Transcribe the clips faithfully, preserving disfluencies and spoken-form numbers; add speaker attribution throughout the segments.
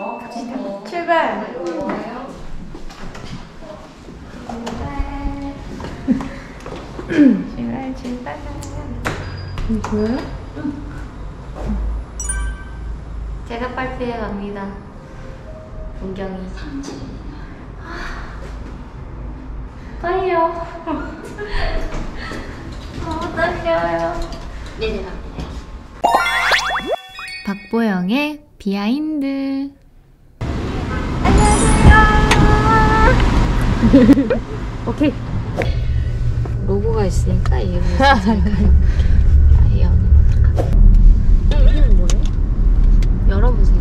Speaker 1: 출발! 출발, 출발. 이거 보여요? 응. 제가 발표해 갑니다. 문경이. 떨려. 너무 떨려요. 내려갑니다. 박보영의 비하인드. 안녕하세요. 오케이. 로고가 있으니까 이게 무슨 아이언. 이건 뭐예요? 열어보세요.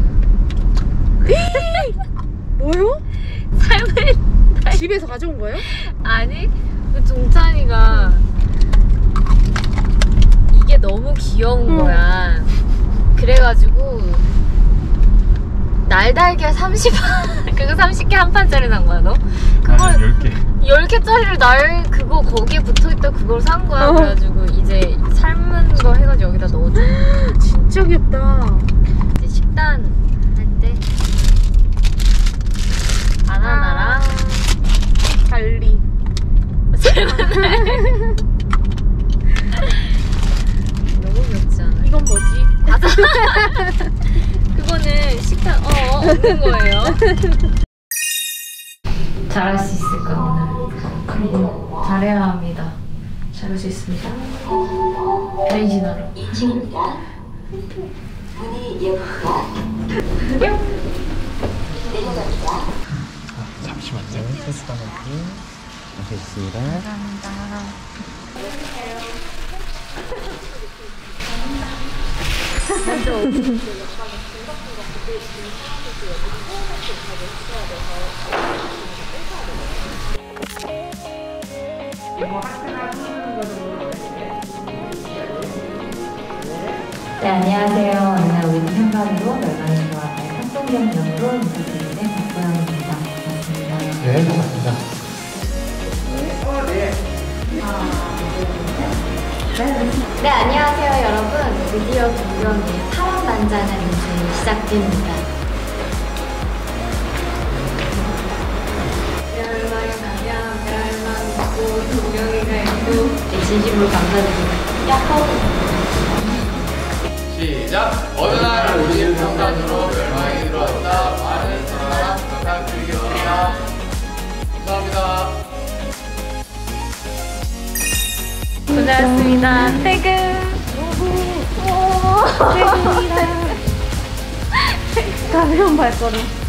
Speaker 2: 뭐요?
Speaker 1: 삶을
Speaker 2: 집에서 가져온 거예요?
Speaker 1: 아니, 그 종찬이가 이게 너무 귀여운 응. 거야. 그래가지고 날달걀 삼십 그거 삼십 개 한 판짜리 산 거야 너? 그걸
Speaker 3: 열 개
Speaker 1: 열 개짜리를 날 그거 거기에 붙어있다 그걸 산 거야.
Speaker 2: 어.
Speaker 1: 그래가지고 이제 삶은 거 해가지고 여기다 넣어줘.
Speaker 2: 진짜 귀엽다.
Speaker 1: 이제 식단 할 때 바나나랑
Speaker 2: 달리
Speaker 1: 너무 귀엽지 않아?
Speaker 2: 이건 뭐지?
Speaker 1: 맞아. 그거는 식단 어 없는 거예요. 잘할 수 있을까 오늘? 그리고 잘해야 합니다. 잘할 수 있습니다. 변신하러.
Speaker 4: 이 층입니다. 문이 열립니다. 내려갑니다.
Speaker 3: 잠시만요. 테스트 하나 하겠습니다.
Speaker 1: 감사합니다.
Speaker 5: 네, 안녕하세요. 오늘 우리 팬반으로 멸망이 좋아할 학생경 역으로 인사드리는 박보영입니다. 반갑습니다.
Speaker 3: 네, 반갑습니다.
Speaker 1: 네, 안녕하세요 여러분. 드디어 김경희의 파란만장한 인생이 시작됩니다. 멸망에 가면 멸망 있고 김경희가 있고 네, 진심으로 감사드립니다. 야호!
Speaker 6: 시작! 어느 날 우리 평단으로 멸망이 들어왔다. 많은 사랑 부탁드리겠습니다. 감사합니다.
Speaker 1: 고생하셨습니다. 퇴근! 퇴근이다.
Speaker 2: 가벼운 발걸음.